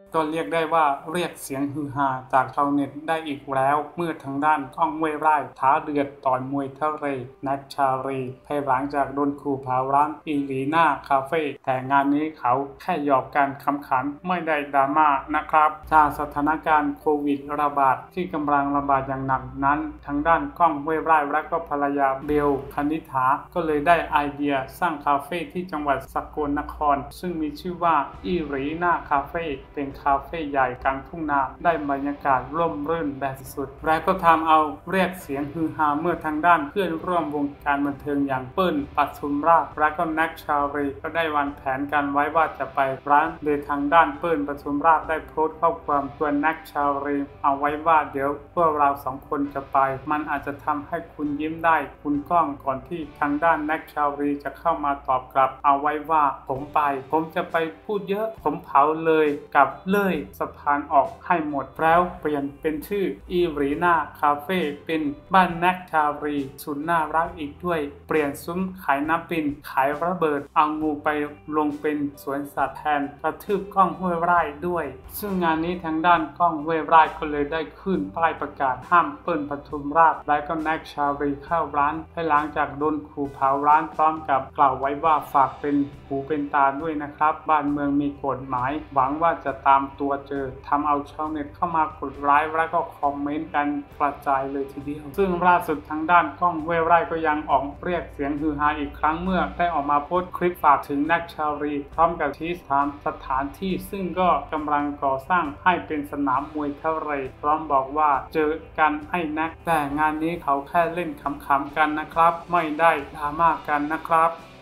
ก็เรียกได้ว่าเรียกเสียงฮือฮาจากชาวเน็ตได้อีกแล้วเมื่อทางด้านก้องห้วยไร่ท้าเดือดต่อยมวยทะเลนัทชาลีภายหลังจากโดนขู่เผาร้านอีลีน่าคาเฟ่แต่งานนี้เขาแค่หยอกกันขำขันไม่ได้ดราม่านะครับจากสถานการณ์โควิดระบาดที่กำลังระบาดอย่างหนักนั้นทางด้านก้องห้วยไร่และก็ภรรยาเบลคณิษฐาก็เลยได้ไอเดียสร้างคาเฟ่ที่จังหวัดสกลนครซึ่งมีชื่อว่าอีลีน่าคาเฟ่เป็นคาเฟ่ใหญ่กลางทุ่งนาได้บรรยากาศร่มรื่นแบบสุดและก็ทำเอาเรียกเสียงฮือฮาเมื่อทางด้านเพื่อนร่วมวงการบันเทิงอย่างเปิ้ลปทุมราชและก็นักชาลีก็ได้วางแผนกันไว้ว่าจะไปร้านโดยทางด้านเปิ้ลปทุมราชได้โพสต์ข้อความชวนนักชาลีเอาไว้ว่าเดี๋ยวพวกเราสองคนจะไปมันอาจจะทำให้คุณยิ้มได้คุณก้องก่อนที่ทางด้านนักชาลีจะเข้ามาตอบกลับเอาไว้ว่าผมจะไปพูดเยอะผมเผาเลยกับเลยสะพานออกให้หมดแล้วเปลี่ยนเป็นชื่ออีรีนาคาเฟ่เป็นบ้านนักชาลีสุดน่ารักอีกด้วยเปลี่ยนซุ้มขายน้ำปิ่นขายระเบิดเอางูไปลงเป็นสวนสัตว์แทนกระทืบก้องห้วยไร่ด้วยซึ่งงานนี้ทางด้านก้องห้วยไร่ก็เลยได้ขึ้นป้ายประกาศห้ามเปิ้ลปทุมราชและก็นักชาลีเข้าร้านให้หลังจากโดนขู่เผาร้านพร้อมกับกล่าวไว้ว่าฝากเป็นหูเป็นตาด้วยนะครับบ้านเมืองมีกฎหมายหวังว่าจะตามตัวเจอทำเอาชาวเน็ตเข้ามากดไลค์และก็คอมเมนต์กันกระจายเลยทีเดียวซึ่งล่าสุดทางด้านก้องห้วยไร่ก็ยังออกเรียกเสียงฮือฮาอีกครั้งเมื่อได้ออกมาโพสต์คลิปฝากถึงนักชาลีพร้อมกับชี้สถานที่ซึ่งก็กำลังก่อสร้างให้เป็นสนามมวยทะเลพร้อมบอกว่าเจอกันให้นักแต่งานนี้เขาแค่เล่นขำๆกันนะครับไม่ได้ดราม่ากันนะครับ